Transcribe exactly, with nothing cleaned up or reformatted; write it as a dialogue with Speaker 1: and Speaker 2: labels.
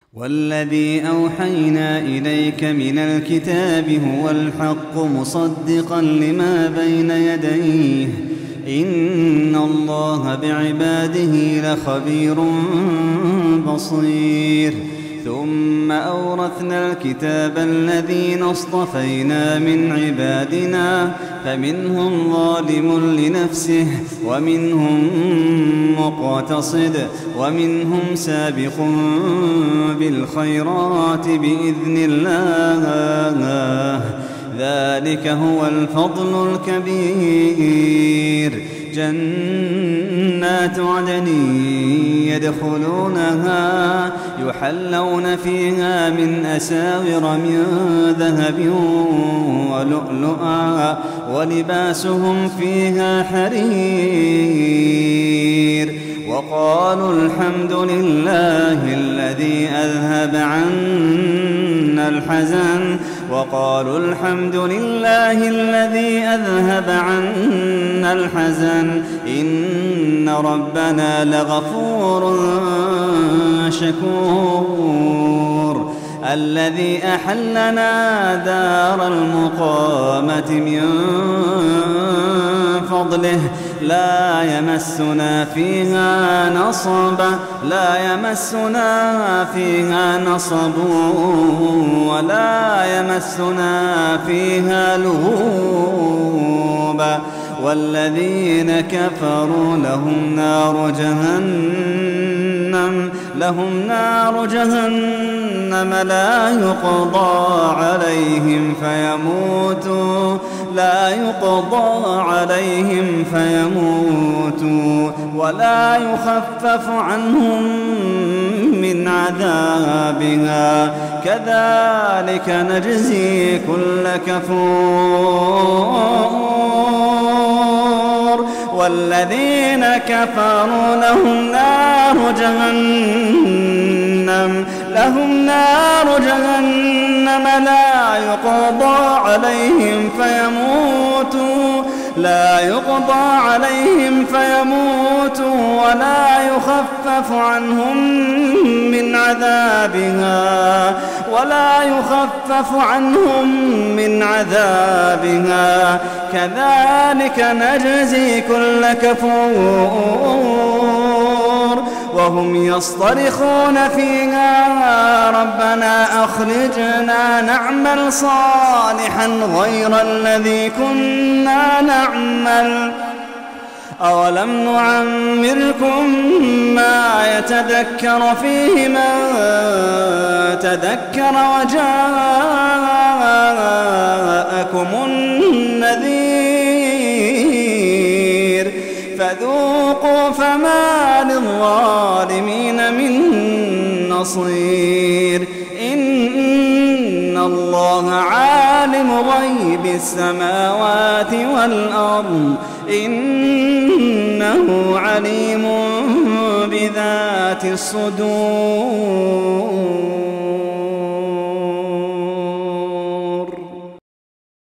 Speaker 1: والذي أوحينا إليك من الكتاب هو الحق مصدقا لما بين يديه إن الله بعباده لخبير بصير. ثم أورثنا الكتاب الذين اصطفينا من عبادنا فمنهم ظالم لنفسه ومنهم مقتصد ومنهم سابق بالخيرات بإذن الله ذلك هو الفضل الكبير. جنات عدن يدخلونها يحلون فيها من أساور من ذهب ولؤلؤا ولباسهم فيها حرير. وقالوا الحمد لله الذي أذهب عنا الحزن وقالوا الحمد لله الذي أذهب عنا الحزن إن ربنا لغفور شكور. الذي أحلنا دار المقامة من فضله لا يمسنا فيها نصب لا يمسنا فيها نصب ولا يمسنا فيها لغوب. والذين كفروا لهم نار جهنم لهم نار جهنم لا يقضى عليهم فيموتوا لا يقضى عليهم فيموتوا ولا يخفف عنهم من عذابها كذلك نجزي كل كفور. والذين كفروا لهم نار جهنم لهم نار جهنم لا يقضى عليهم فيموتوا لا يقضى عليهم فيموتوا ولا يخفف عنهم من عذابها ولا يخفف عنهم من عذابها كذلك نجزي كل كفور. وهم يصطرخون فيها ربنا أخرجنا نعمل صالحا غير الذي كنا نعمل أولم نعمركم ما يتذكر فيه من تذكر وجاءكم النذير فذوقوا فما للظالمين من نصير. إن الله عالم غيب السماوات والأرض إنه عليم بذات الصدور.